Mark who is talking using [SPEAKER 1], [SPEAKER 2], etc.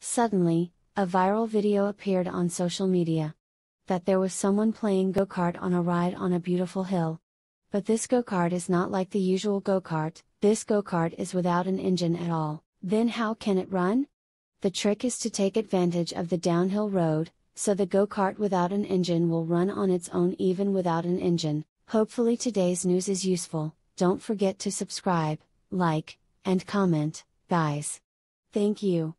[SPEAKER 1] Suddenly, a viral video appeared on social media. That there was someone playing go-kart on a ride on a beautiful hill. But this go-kart is not like the usual go-kart, this go-kart is without an engine at all. Then how can it run? The trick is to take advantage of the downhill road, so the go-kart without an engine will run on its own even without an engine. Hopefully today's news is useful. Don't forget to subscribe, like, and comment, guys. Thank you.